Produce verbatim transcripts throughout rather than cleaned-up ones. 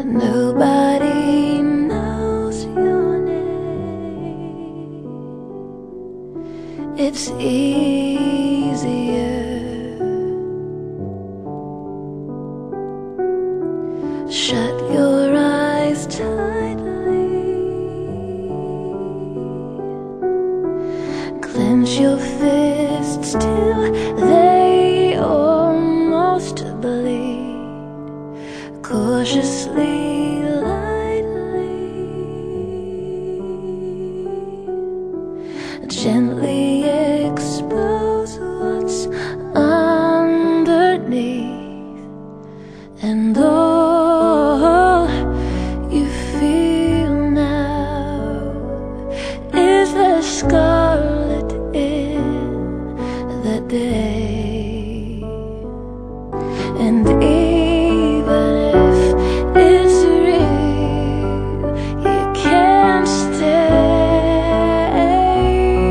Nobody knows your name. It's easier. Shut your eyes tightly. Clench your fists till they almost bleed. Cautiously, lightly, gently expose what's underneath, and all you feel now is the scarlet in the day. And even if it's real, you can't stay.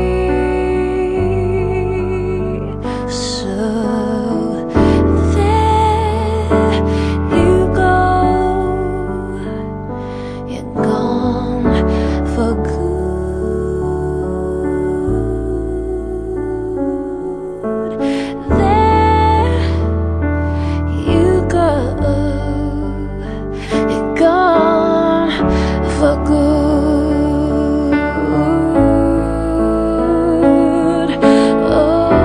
So there you go, you're gone for good. There you go, you're gone for good. Oh,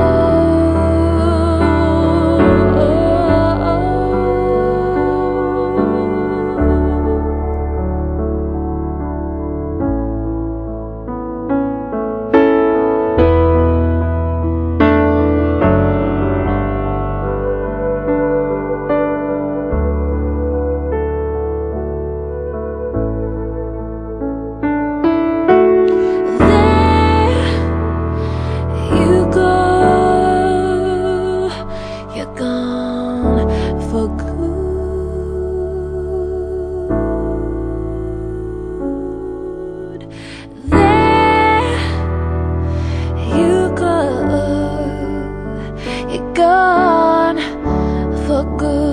you go, you're gone for good. There you go, you're gone for good.